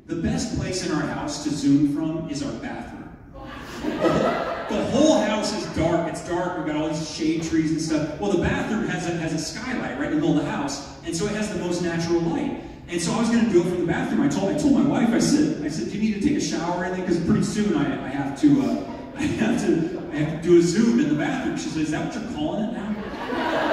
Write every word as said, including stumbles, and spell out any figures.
The best place in our house to Zoom from is our bathroom. The whole house is dark. It's dark. We've got all these shade trees and stuff. Well, the bathroom has a, has a skylight right in the middle of the house, and so it has the most natural light. And so I was going to do it from the bathroom. I told I told my wife. I said, I said, do you need to take a shower or anything? Because pretty soon I, I have to uh, I have to I have to do a Zoom in the bathroom. She said, is that what you're calling it now?